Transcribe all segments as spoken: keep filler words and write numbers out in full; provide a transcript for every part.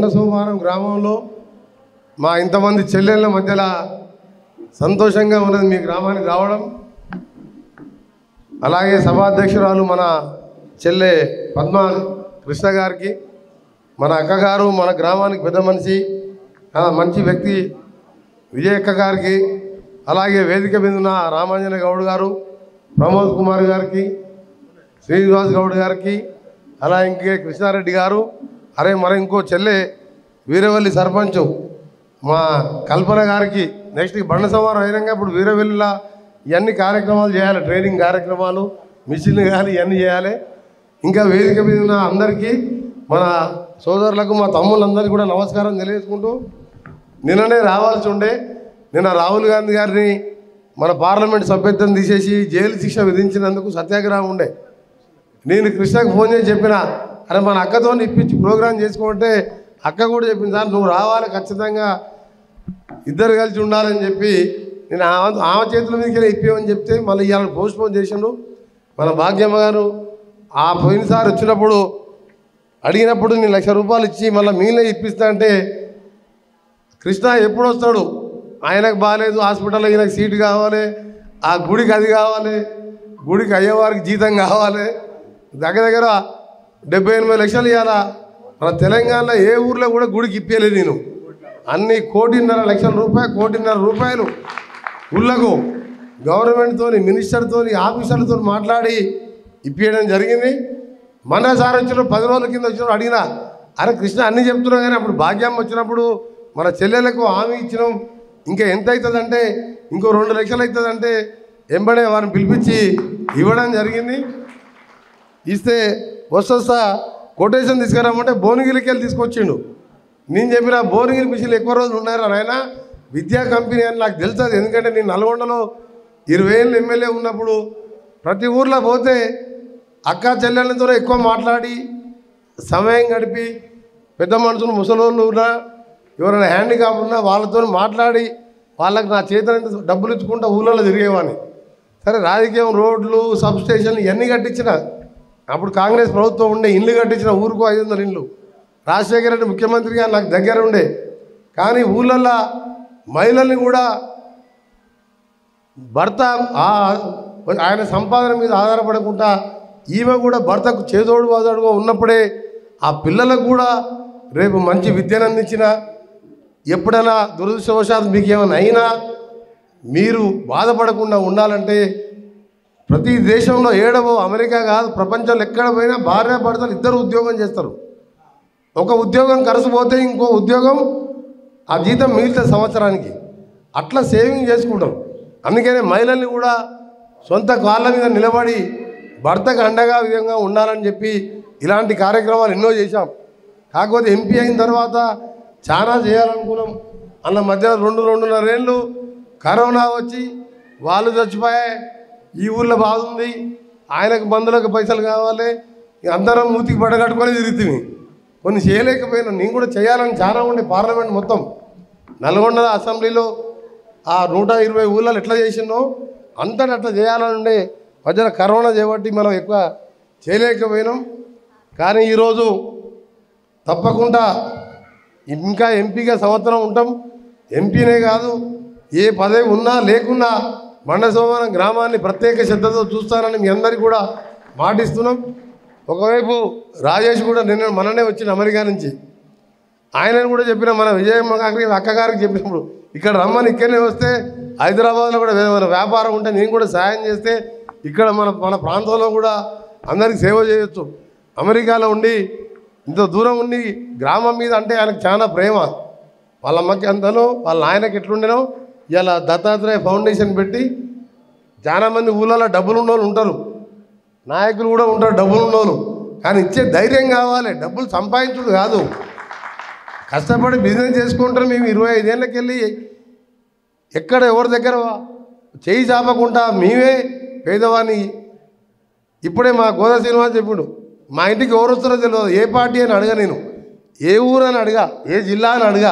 సోమవారం గ్రామంలో మా ఇంతమంది చెల్లెళ్ళ మధ్యలో సంతోషంగా ఉన్నది మీ గ్రామానికి రావడం. అలాగే సభాధ్యక్షురాలు మన చెల్లె పద్మ కృష్ణ గారికి, మన అక్కగారు, మన గ్రామానికి పెద్ద మనిషి, మంచి వ్యక్తి విజయక్క గారికి, అలాగే వేదిక మీద ఉన్న రామాంజన గౌడ్ గారు, ప్రమోద్ కుమార్ గారికి, శ్రీనివాస్ గౌడ్ గారికి, అలా ఇంకే కృష్ణారెడ్డి గారు, అరే మరి ఇంకో చెల్లె వీరవల్లి సర్పంచ్ మా కల్పన గారికి, నెక్స్ట్ బండ సవారం అయినాక ఇప్పుడు వీరవల్లిలా ఇవన్నీ కార్యక్రమాలు చేయాలి, ట్రైనింగ్ కార్యక్రమాలు, మిషన్లు కానీ ఇవన్నీ చేయాలి. ఇంకా వేదిక మీద ఉన్న అందరికీ, మన సోదరులకు, మా తమ్ముళ్ళందరికీ కూడా నమస్కారం తెలియజేసుకుంటూ, నిన్ననే రావాల్సి ఉండే, నిన్న రాహుల్ గాంధీ గారిని మన పార్లమెంట్ సభ్యత్వం తీసేసి జైలు శిక్ష విధించినందుకు సత్యాగ్రహం ఉండే. నేను కృష్ణకు ఫోన్ చేసి చెప్పిన, అరే మన అక్కతో ఇప్పించి ప్రోగ్రాం చేసుకుంటే అక్క కూడా చెప్పింది, సార్ నువ్వు రావాలి ఖచ్చితంగా, ఇద్దరు కలిసి ఉండాలని చెప్పి నేను ఆమె చేతుల మీదకి ఇప్పామని చెప్తే మళ్ళీ ఇవాళ పోస్ట్పోన్ చేసిండు. మన భాగ్యమ్మ గారు ఆ పోయినసారి వచ్చినప్పుడు అడిగినప్పుడు నేను లక్ష రూపాయలు ఇచ్చి మళ్ళీ మీనే ఇప్పిస్తా అంటే, కృష్ణ ఎప్పుడు వస్తాడు, ఆయనకు బాగాలేదు, హాస్పిటల్లో ఈయనకు సీటు కావాలి, ఆ గుడికి అది కావాలి, గుడికి అయ్యేవారికి జీతం కావాలి, దగ్గర దగ్గర డెబ్బై ఎనభై లక్షలు ఇవ్వాలా. మన తెలంగాణలో ఏ ఊర్లో కూడా గుడికి ఇప్పలేదు నేను. అన్ని కోటిన్నర లక్షల రూపాయలు కోటిన్నర రూపాయలు ఊళ్ళకు గవర్నమెంట్తో, మినిస్టర్తో, ఆఫీసర్లతో మాట్లాడి ఇప్పించడం జరిగింది. మన సార్ వచ్చిన పది రోజుల కింద వచ్చినప్పుడు అడిగినా, అరే కృష్ణ అన్నీ చెప్తున్నాం కానీ అప్పుడు భాగ్యం వచ్చినప్పుడు మన చెల్లెలకు హామీ ఇచ్చినాం, ఇంకా ఎంత అవుతుందంటే ఇంకో రెండు లక్షలు అవుతుందంటే ఎంబడే వారిని పిలిపించి ఇవ్వడం జరిగింది. ఇస్తే వస్తా కొటేషన్ తీసుకురామంటే భువనగిరికి వెళ్ళి తీసుకొచ్చిండు. నేను చెప్పిన భువనగిరి మిషన్లు ఎక్కువ రోజులు ఉన్నారా నాయన, విద్యా కంపెనీ అని నాకు తెలుస్తుంది. ఎందుకంటే నేను నల్గొండలో ఇరవై ఏళ్ళు ఎమ్మెల్యే ఉన్నప్పుడు ప్రతి ఊర్లో పోతే అక్క చెల్లెళ్ళతో ఎక్కువ మాట్లాడి సమయం గడిపి, పెద్ద మనుషులు ముసలోళ్ళు ఉన్నా ఎవరైనా హ్యాండిక్యాప్ ఉన్నా వాళ్ళతో మాట్లాడి వాళ్ళకి నా చేతనంత డబ్బులు ఇచ్చుకుంటా ఊళ్ళలో తిరిగేవాడిని. సరే రాజకీయం, రోడ్లు, సబ్ స్టేషన్లు ఇవన్నీ కట్టించిన, అప్పుడు కాంగ్రెస్ ప్రభుత్వం ఉండే, ఇల్లు కట్టించిన ఊరుకు ఐదు వందల ఇండ్లు, రాజశేఖర రెడ్డి ముఖ్యమంత్రిగా నాకు దగ్గర ఉండే. కానీ ఊళ్ళల్లో మహిళల్ని కూడా భర్త ఆయన సంపాదన మీద ఆధారపడకుండా ఈమె కూడా భర్తకు చేదోడు వాదోడుగా ఉన్నప్పుడే ఆ పిల్లలకు కూడా రేపు మంచి విద్యను అందించిన, ఎప్పుడైనా దురదృష్టవశాత్తు మీకు ఏమైనా అయినా మీరు బాధపడకుండా ఉండాలంటే ప్రతి దేశంలో ఏడవో అమెరికా కాదు ప్రపంచంలో ఎక్కడ పోయినా భార్య భర్తలు ఇద్దరు ఉద్యోగం చేస్తారు. ఒక ఉద్యోగం ఖర్చు పోతే ఇంకో ఉద్యోగం ఆ జీతం మిగిలితే సంవత్సరానికి అట్లా సేవింగ్ చేసుకుంటాం. అందుకనే మహిళల్ని కూడా సొంత కాళ్ళ మీద నిలబడి భర్తకు అండగా విధంగా ఉండాలని చెప్పి ఇలాంటి కార్యక్రమాలు ఎన్నో చేశాం. కాకపోతే ఎంపీ అయిన తర్వాత చాలా చేయాలనుకున్నాం. అన్న మధ్యలో రెండు రెండున్నర ఏళ్ళు కరోనా వచ్చి వాళ్ళు చచ్చిపోయాయి, ఈ ఊళ్ళో బాగుంది, ఆయనకు మందులకు పైసలు కావాలి, అందరం మూతికి పడగట్టుకొని తిరుగుతుంది. కొన్ని చేయలేకపోయినా నేను కూడా చేయాలని చాలా ఉండే. పార్లమెంట్ మొత్తం నల్గొండ అసెంబ్లీలో ఆ నూట ఇరవై ఊళ్ళలో ఎట్లా చేసినో అంతటా అట్లా చేయాలని ఉండే. మధ్యలో కరోనా చేయబట్టి మనం ఎక్కువ చేయలేకపోయినాం. కానీ ఈరోజు తప్పకుండా ఇంకా ఎంపీగా సంవత్సరం ఉంటాం. ఎంపీనే కాదు, ఏ పదవి ఉన్నా లేకున్నా బండ సోమవారం గ్రామాన్ని ప్రత్యేక శ్రద్ధతో చూస్తానని మీ అందరికీ కూడా మాటిస్తున్నాం. ఒకవైపు రాజేష్ కూడా నిన్న మననే వచ్చిన అమెరికా నుంచి, ఆయనను కూడా చెప్పిన, మన విజయమ్మ గారికి అక్కగారికి చెప్పినప్పుడు ఇక్కడ రమ్మని, ఇక్కడనే వస్తే హైదరాబాద్లో కూడా మన వ్యాపారం ఉంటే నేను కూడా సాయం చేస్తే ఇక్కడ మన మన ప్రాంతంలో కూడా అందరికీ సేవ చేయొచ్చు. అమెరికాలో ఉండి ఇంత దూరం ఉండి గ్రామం మీద అంటే ఆయనకు చాలా ప్రేమ. వాళ్ళ అమ్మకి అంతనో వాళ్ళ ఆయనకి ఎట్లుండేనో ఇలా దత్తాత్రేయ ఫౌండేషన్ పెట్టి చాలామంది ఊళ్ళలో డబ్బులు ఉన్నోళ్ళు ఉంటారు, నాయకులు కూడా ఉంటారు డబ్బులు ఉన్నోళ్ళు. కానీ ఇచ్చే ధైర్యం కావాలి, డబ్బులు సంపాదించుడు కాదు. కష్టపడి బిజినెస్ చేసుకుంటారు. మేము ఇరవై ఐదేళ్ళకి వెళ్ళి ఎక్కడ ఎవరి దగ్గర చేయి చాపకుండా మేమే పేదవాణి. ఇప్పుడే మా గోదా శ్రీనివాస్ చెప్పుడు, మా ఇంటికి ఎవరు వస్తారో తెలియదు, ఏ పార్టీ అని అడగా, నేను ఏ ఊరు అని అడగా, ఏ జిల్లా అని అడగా.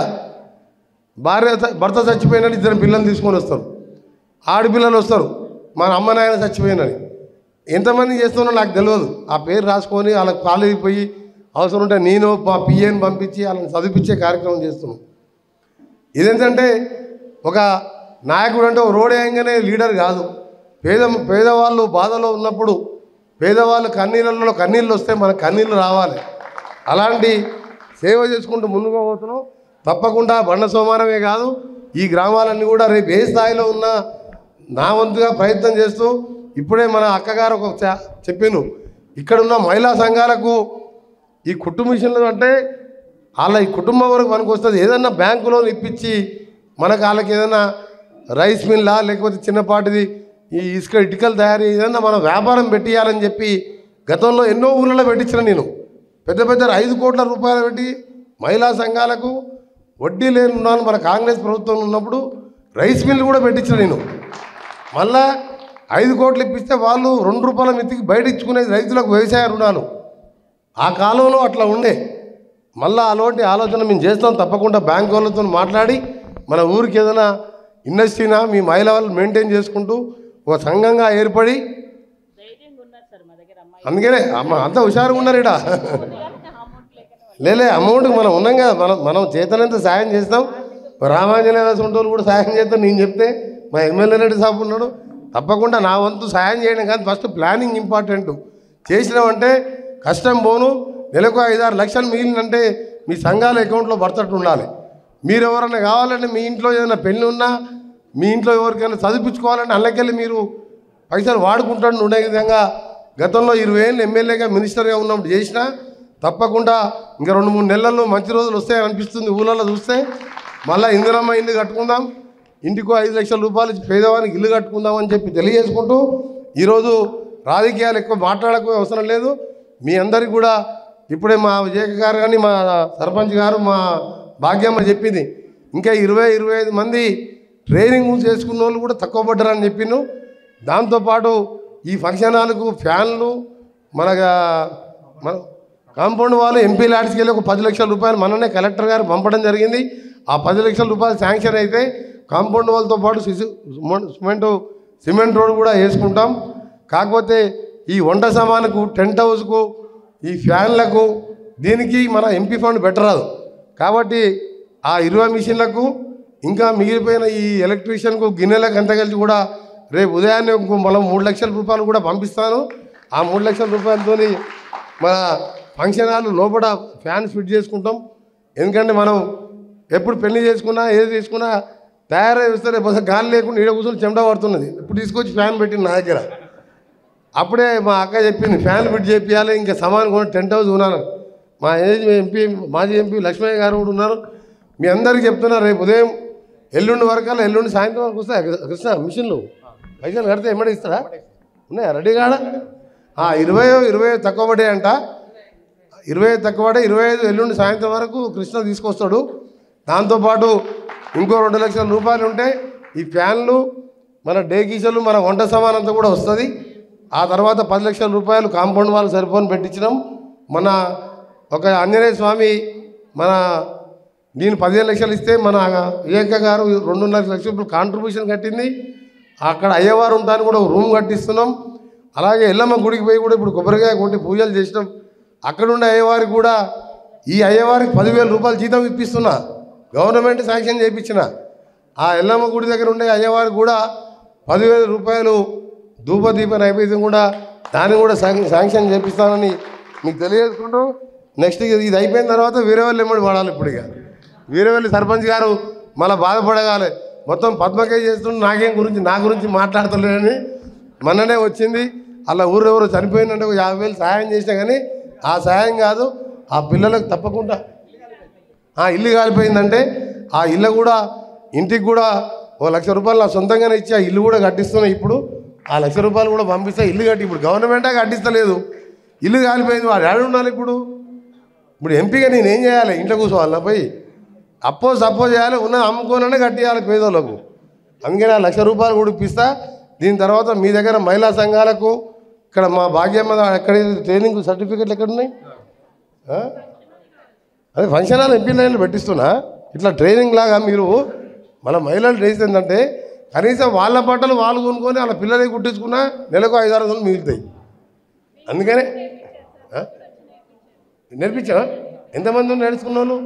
భార్య భర్త చచ్చిపోయినట్టు ఇద్దరు పిల్లలు తీసుకొని వస్తారు, ఆడపిల్లలు వస్తారు, మన అమ్మ నాయన చచ్చిపోయినని. ఎంతమంది చేస్తున్నారో నాకు తెలియదు. ఆ పేరు రాసుకొని వాళ్ళకి కాలేజీకి పోయి అవసరం ఉంటే నేను మా పిఏని పంపించి వాళ్ళని చదివించే కార్యక్రమం చేస్తున్నాం. ఇదేంటంటే ఒక నాయకుడు అంటే రోడ్ వేయంగానే లీడర్ కాదు. పేద పేదవాళ్ళు బాధలో ఉన్నప్పుడు పేదవాళ్ళు కన్నీళ్ళలో కన్నీళ్ళు వస్తే మనకు కన్నీళ్ళు రావాలి. అలాంటి సేవ చేసుకుంటూ ముందుకు పోతున్నాం. తప్పకుండా బండ సోమానమే కాదు, ఈ గ్రామాలన్నీ కూడా రేపు ఏ స్థాయిలో ఉన్నా నా వంతుగా ప్రయత్నం చేస్తూ ఇప్పుడే మన అక్కగారు ఒక చెప్పాను, ఇక్కడున్న మహిళా సంఘాలకు ఈ కుటుంబ మిషన్లు అంటే వాళ్ళ ఈ కుటుంబం వరకు మనకు వస్తుంది. ఏదన్నా బ్యాంకు లోన్ ఇప్పించి మనకు వాళ్ళకి ఏదైనా రైస్ మిల్లా లేకపోతే చిన్నపాటిది ఈ ఇసుక ఇటుకలు తయారీ ఏదన్నా మనం వ్యాపారం పెట్టియాలని చెప్పి గతంలో ఎన్నో ఊళ్ళలో పెట్టించిన నేను. పెద్ద పెద్ద ఐదు కోట్ల రూపాయలు పెట్టి మహిళా సంఘాలకు వడ్డీ లేని రుణాలు మన కాంగ్రెస్ ప్రభుత్వం ఉన్నప్పుడు రైస్ మిల్లు కూడా పెట్టించిన నేను. మళ్ళా ఐదు కోట్లు ఇప్పిస్తే వాళ్ళు రెండు రూపాయల మితికి బయట ఇచ్చుకునేది రైతులకు వ్యవసాయ రుణాలు. ఆ కాలంలో అట్లా ఉండే. మళ్ళీ అలాంటి ఆలోచన మేము చేస్తాం. తప్పకుండా బ్యాంక్ వాళ్ళతో మాట్లాడి మన ఊరికి ఏదైనా ఇండస్ట్రీనా మీ మహిళ వాళ్ళు మెయింటైన్ చేసుకుంటూ ఒక సంఘంగా ఏర్పడి, అందుకనే అమ్మ అంత హుషారుగా ఉన్నారు ఇక్కడ. లేలే అమౌంట్కి మనం ఉన్నాం కదా, మనం మనం చేతనంత సాయం చేస్తాం. రామాంజనేయ సొంటోళ్ళు కూడా సాయం చేస్తాం. నేను చెప్తే మా ఎమ్మెల్యే రెడ్డి సాబ్ ఉన్నాడు, తప్పకుండా నా వంతు సాయం చేయడం కానీ ఫస్ట్ ప్లానింగ్ ఇంపార్టెంట్. చేసినామంటే కష్టం పోను. నెలకు ఐదారు లక్షలు మిగిలినంటే మీ సంఘాల అకౌంట్లో పడతట్టు ఉండాలి. మీరు ఎవరైనా కావాలంటే మీ ఇంట్లో ఏదైనా పెళ్ళి ఉన్నా మీ ఇంట్లో ఎవరికైనా చదివించుకోవాలంటే అందులోకెళ్ళి మీరు పైసలు వాడుకుంటాడు ఉండే విధంగా గతంలో ఇరవై ఏళ్ళు ఎమ్మెల్యేగా మినిస్టర్గా ఉన్నప్పుడు చేసినా తప్పకుండా ఇంకా రెండు మూడు నెలల్లో మంచి రోజులు వస్తాయని అనిపిస్తుంది. ఊళ్ళలో చూస్తే మళ్ళీ ఇందిరమ్మ ఇల్లు కట్టుకుందాం, ఇంటికో ఐదు లక్షల రూపాయలు ఇచ్చి పేదవానికి ఇల్లు కట్టుకుందాం అని చెప్పి తెలియజేసుకుంటూ ఈరోజు రాజకీయాలు ఎక్కువ మాట్లాడక అవసరం లేదు. మీ అందరికీ కూడా ఇప్పుడే మా విజయక గారు కానీ మా సర్పంచ్ గారు మా భాగ్యమ్మ చెప్పింది, ఇంకా ఇరవై ఇరవై ఐదు మంది ట్రైనింగ్ చేసుకున్న వాళ్ళు కూడా తక్కువ పడ్డారని చెప్పిండు. దాంతోపాటు ఈ ఫంక్షన్ హాల్కు ఫ్యాన్లు మన మన కాంపౌండ్ వాళ్ళు ఎంపీ ల్యాడ్స్కి వెళ్ళి ఒక పది లక్షల రూపాయలు మననే కలెక్టర్ గారు పంపడం జరిగింది. ఆ పది లక్షల రూపాయలు శాంక్షన్ అయితే కాంపౌండ్ వాళ్ళతో పాటు సిమెంట్ సిమెంట్ రోడ్ కూడా వేసుకుంటాం. కాకపోతే ఈ వంట సామానుకు టెంట్ హౌస్కు ఈ ఫ్యాన్లకు దీనికి మన ఎంపీ ఫండ్ పెట్టరాదు. కాబట్టి ఆ ఇరవై మిషన్లకు ఇంకా మిగిలిపోయిన ఈ ఎలక్ట్రీషియన్కు గిన్నెలకు అంత కలిసి కూడా రేపు ఉదయాన్నే మనం మూడు లక్షల రూపాయలు కూడా పంపిస్తాను. ఆ మూడు లక్షల రూపాయలతో మన ఫంక్షన్ హాల్ లోపల ఫ్యాన్స్ ఫిట్ చేసుకుంటాం. ఎందుకంటే మనం ఎప్పుడు పెళ్లి చేసుకున్నా ఏది చేసుకున్నా తయారై వస్తే రేపు గాలి లేకుండా ఈడ కూర్చొని చెమట పడుతున్నది. ఇప్పుడు తీసుకొచ్చి ఫ్యాన్ పెట్టింది నా దగ్గర. అప్పుడే మా అక్క చెప్పింది ఫ్యాన్ ఫిట్ చేపియాలి, ఇంకా సమాన్ కూడా టెంట్ హౌస్ ఉన్నాను. మా ఏజ్ ఎంపీ మాజీ ఎంపీ లక్ష్మయ్య గారు కూడా ఉన్నారు. మీ అందరికీ చెప్తున్నారు, రేపు ఉదయం ఎల్లుండి వరకల్లా ఎల్లుండి సాయంత్రం వరకు వస్తాయి కృష్ణ మిషన్లు. పైసలు కడితే ఎమ్మడి ఇస్తారా? ఉన్నాయా రెడీ కాడ? ఇరవై ఇరవై తక్కువ పడే అంట, ఇరవై తక్కువ పడే ఇరవై ఐదు ఎల్లుండి సాయంత్రం వరకు కృష్ణ తీసుకొస్తాడు. దాంతోపాటు ఇంకో రెండు లక్షల రూపాయలు ఉంటే ఈ ఫ్యాన్లు మన డేగీసలు మన వంట సామానంతా కూడా వస్తుంది. ఆ తర్వాత పది లక్షల రూపాయలు కాంపౌండ్ వాళ్ళు సరిపోని పెట్టించినాం. మన ఒక ఆంజనేయ స్వామి మన నేను పదిహేను లక్షలు ఇస్తే మన వివేక గారు రెండున్నర లక్షల రూపాయలు కాంట్రిబ్యూషన్ కట్టింది. అక్కడ అయ్యవారు ఉంటాను కూడా రూమ్ కట్టిస్తున్నాం. అలాగే ఎల్లమ్మ గుడికి పోయి కూడా ఇప్పుడు కొబ్బరికాయ కొట్టి పూజలు చేసినాం. అక్కడుండే అయ్యవారికి కూడా ఈ అయ్యవారికి పదివేల రూపాయలు జీతం ఇప్పిస్తున్నా, గవర్నమెంట్ శాంక్షన్ చేయించిన. ఆ ఎల్లమ్మ గుడి దగ్గర ఉండే అయ్యవారికి కూడా పదివేల రూపాయలు ధూపదీప నైవేద్యం కూడా దాన్ని కూడా శాంక్షన్ చేపిస్తానని మీకు తెలియజేసుకుంటూ నెక్స్ట్ ఇది అయిపోయిన తర్వాత వీరవల్లి ఎమ్మడి పడాలి. ఇప్పుడు ఇక వీరవల్లి సర్పంచ్ గారు మళ్ళీ బాధపడగాలి, మొత్తం పద్మకే చేస్తుంటే నాకేం గురించి నా గురించి మాట్లాడతలేదని మొన్ననే వచ్చింది. అలా ఊరు ఎవరు చనిపోయినంటే ఒక యాభై వేలు సాయం చేసినా కానీ ఆ సాయం కాదు, ఆ పిల్లలకు తప్పకుండా ఆ ఇల్లు కాలిపోయిందంటే ఆ ఇల్లు కూడా ఇంటికి కూడా ఒక లక్ష రూపాయలు నా సొంతంగానే ఇచ్చి ఆ ఇల్లు కూడా కట్టిస్తున్నాయి. ఇప్పుడు ఆ లక్ష రూపాయలు కూడా పంపిస్తే ఇల్లు కట్టి ఇప్పుడు గవర్నమెంటే కట్టిస్తలేదు, ఇల్లు కాలిపోయింది. వాడు ఏడు ఉండాలి ఇప్పుడు? ఇప్పుడు ఎంపీగా నేను ఏం చేయాలి? ఇంట్లో కూర్చోవాలి పోయి అప్పో సప్పో చేయాలి, ఉన్నది అమ్ముకోననే కట్టియాలి పేదోళ్ళకు. అందుకని ఆ లక్ష రూపాయలు కూడా ఇప్పిస్తా. దీని తర్వాత మీ దగ్గర మహిళా సంఘాలకు ఇక్కడ మా భాగ్యమ్మ ఎక్కడ ట్రైనింగ్ సర్టిఫికెట్లు ఎక్కడున్నాయి? అదే ఫంక్షన్ హాల్ ఎంపీ లైన్లు పెట్టిస్తున్నా. ఇట్లా ట్రైనింగ్ లాగా మీరు మన మహిళలు డ్రెస్ ఏంటంటే కనీసం వాళ్ళ బట్టలు వాళ్ళు కొనుక్కొని వాళ్ళ పిల్లలకి కుట్టించుకున్నా నెలకు ఐదు ఆరు వందలు మిగులుతాయి. అందుకనే నేర్పించా ఎంతమంది ఉన్నారు నేర్చుకున్న వాళ్ళు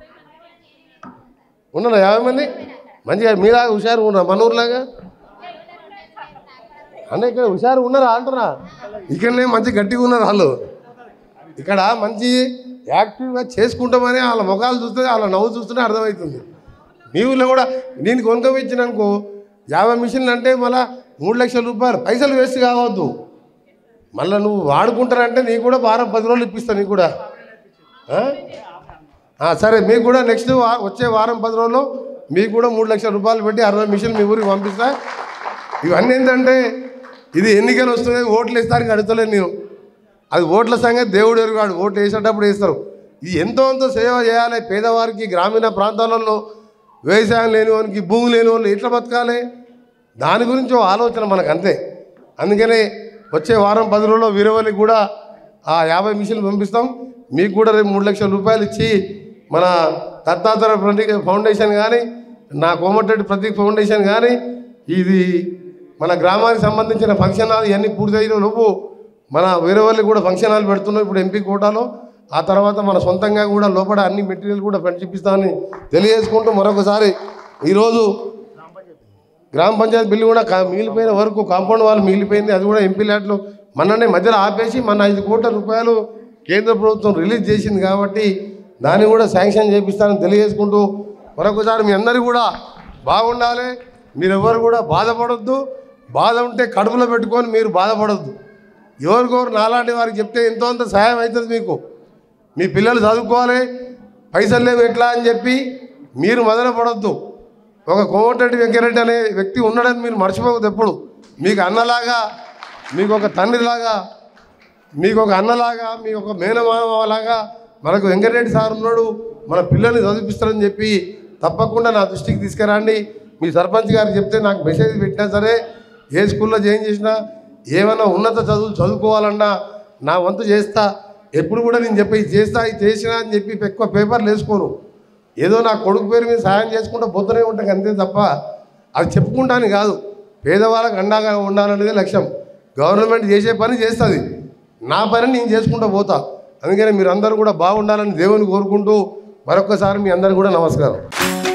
ఉన్నారా యాభై మంది మంచిగా మీలాగా హుషారు ఉన్నారు మన ఊర్లాగా అంటే ఇక్కడ హుషారు ఉన్నారా అంటున్నా ఇక్కడనే మంచి గట్టిగా ఉన్నారు వాళ్ళు ఇక్కడ మంచి యాక్టివ్గా చేసుకుంటామని వాళ్ళ ముఖాలు చూస్తే వాళ్ళ నవ్వు చూస్తూనే అర్థమవుతుంది మీ ఊళ్ళో కూడా నేను కొనుక్కొచ్చినానుకో యాభై మిషన్లు అంటే మళ్ళీ మూడు లక్షల రూపాయలు పైసలు వేస్ట్ కావద్దు మళ్ళీ నువ్వు వాడుకుంటానంటే నీకు కూడా వారం పది రోజులు ఇప్పిస్తాను నీకు కూడా సరే మీకు కూడా నెక్స్ట్ వచ్చే వారం పది రోజుల్లో మీకు కూడా మూడు లక్షల రూపాయలు పెట్టి అరవై మిషన్లు మీ ఊరికి పంపిస్తా ఇవన్నీ ఏంటంటే ఇది ఎన్నికలు వస్తున్నాయి ఓట్లు వేస్తానికి అడుగుతలేదు నేను అది ఓట్ల సంగతి దేవుడు ఎరుగాడు ఓట్లు వేసేటప్పుడు వేస్తారు ఇది ఎంతో ఎంతో సేవ చేయాలి పేదవారికి గ్రామీణ ప్రాంతాలలో వ్యవసాయం లేని వానికి భూమి లేని వాళ్ళు ఎట్లా బతకాలి దాని గురించి ఆలోచన మనకు అంతే అందుకనే వచ్చే వారం పది రోజుల్లో వీరవల్లికి కూడా ఆ యాభై మిషన్లు పంపిస్తాం మీకు కూడా రేపు మూడు లక్షల రూపాయలు ఇచ్చి మన దత్తాత్రేయ ప్రతీక్ ఫౌండేషన్ కానీ నా కోమటిరెడ్డి ప్రతీక్ ఫౌండేషన్ కానీ ఇది మన గ్రామానికి సంబంధించిన ఫంక్షన్ హాల్ ఇవన్నీ పూర్తయిన నువ్వు మన వీరవల్లి కూడా ఫంక్షన్ హాల్ పెడుతున్నావు ఇప్పుడు ఎంపీ కోటాలో ఆ తర్వాత మన సొంతంగా కూడా లోపల అన్ని మెటీరియల్ కూడా చూపిస్తామని తెలియజేసుకుంటూ మరొకసారి ఈరోజు గ్రామ పంచాయతీ బిల్లు కూడా మిగిలిపోయిన వరకు కాంపౌండ్ వాళ్ళు మిగిలిపోయింది అది కూడా ఎంపీ ల్యాట్లో మొన్ననే మధ్యలో ఆపేసి మన ఐదు కోట్ల రూపాయలు కేంద్ర ప్రభుత్వం రిలీజ్ చేసింది కాబట్టి దాన్ని కూడా శాంక్షన్ చేపిస్తానని తెలియజేసుకుంటూ మరొకసారి మీ అందరూ కూడా బాగుండాలి మీరెవరు కూడా బాధపడొద్దు బాధ ఉంటే కడుపులో పెట్టుకొని మీరు బాధపడొద్దు ఎవరికొరు నాలాంటి వారికి చెప్తే ఎంతో అంత సహాయం అవుతుంది మీకు మీ పిల్లలు చదువుకోవాలి పైసలు లేవు ఎట్లా అని చెప్పి మీరు మొదలు పడొద్దు ఒక కోమటిరెడ్డి వెంకరెడ్డి అనే వ్యక్తి ఉన్నాడని మీరు మర్చిపోవద్దు ఎప్పుడు మీకు అన్నలాగా మీకు ఒక తండ్రిలాగా మీకు ఒక అన్నలాగా మీ ఒక మేనమామలాగా మనకు వెంకటరెడ్డి సార్ ఉన్నాడు మన పిల్లల్ని చదివిస్తారని చెప్పి తప్పకుండా నా దృష్టికి తీసుకురండి మీ సర్పంచ్ గారికి చెప్తే నాకు మెసేజ్ పెట్టినా సరే ఏ స్కూల్లో జాయిన్ చేసినా ఏమైనా ఉన్నత చదువులు చదువుకోవాలన్నా నా వంతు చేస్తా ఎప్పుడు కూడా నేను చెప్పి చేస్తా ఇది చేసినా అని చెప్పి ఎక్కువ పేపర్లు వేసుకోను ఏదో నా కొడుకు పేరు మీద సాయం చేసుకుంటూ పోతూనే ఉంటాం అంతే తప్ప అది చెప్పుకుంటాను కాదు పేదవాళ్ళకి అండగా ఉండాలనేదే లక్ష్యం గవర్నమెంట్ చేసే పని చేస్తుంది నా పని నేను చేసుకుంటూ పోతా అందుకని మీరు అందరూ కూడా బాగుండాలని దేవుని కోరుకుంటూ మరొకసారి మీ అందరూ కూడా నమస్కారం.